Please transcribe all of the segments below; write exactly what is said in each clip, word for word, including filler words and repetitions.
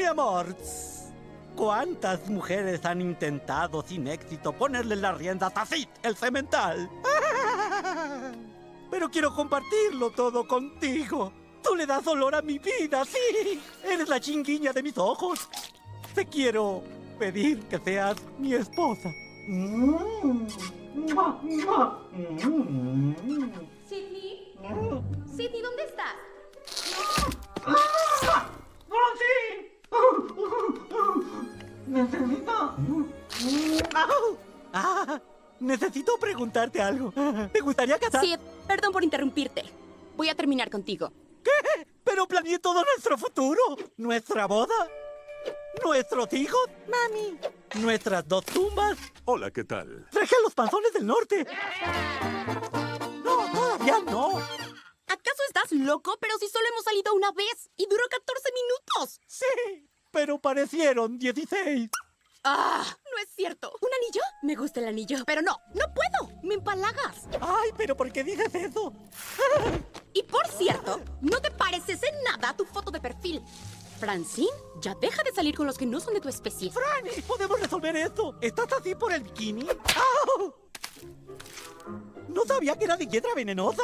amor, ¿cuántas mujeres han intentado sin éxito ponerle las riendas a Sid, el cemental? Pero quiero compartirlo todo contigo. Tú le das olor a mi vida, sí. Eres la chinguiña de mis ojos. Te quiero pedir que seas mi esposa. ¿Sidney? ¿Sidney, dónde estás? Necesito... Ah, necesito preguntarte algo. ¿Te gustaría casar? Sid, perdón por interrumpirte. Voy a terminar contigo. ¿Qué? Pero planeé todo nuestro futuro. Nuestra boda. Nuestros hijos. Mami. Nuestras dos tumbas. Hola, ¿qué tal? Traje a los panzones del norte. No, todavía no. ¿Acaso estás loco? Pero si solo hemos salido una vez y duró catorce minutos. Sí, pero parecieron dieciséis. ¡Ah! No es cierto. ¿Un anillo? Me gusta el anillo. Pero no, no puedo. Me empalagas. Ay, pero ¿por qué dices eso? Y por cierto, no te pareces en nada a tu foto de perfil. Francine, ya deja de salir con los que no son de tu especie. Franny, podemos resolver esto. ¿Estás así por el bikini? ¡Ah! No sabía que era de hiedra venenosa.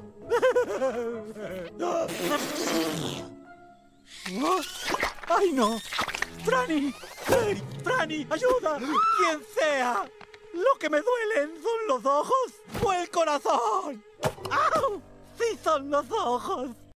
¡Ay, no! ¡Franny! ¡Hey, Franny, ayuda! ¡Quien sea! Lo que me duelen son los ojos o el corazón. ¡Au! ¡Sí son los ojos!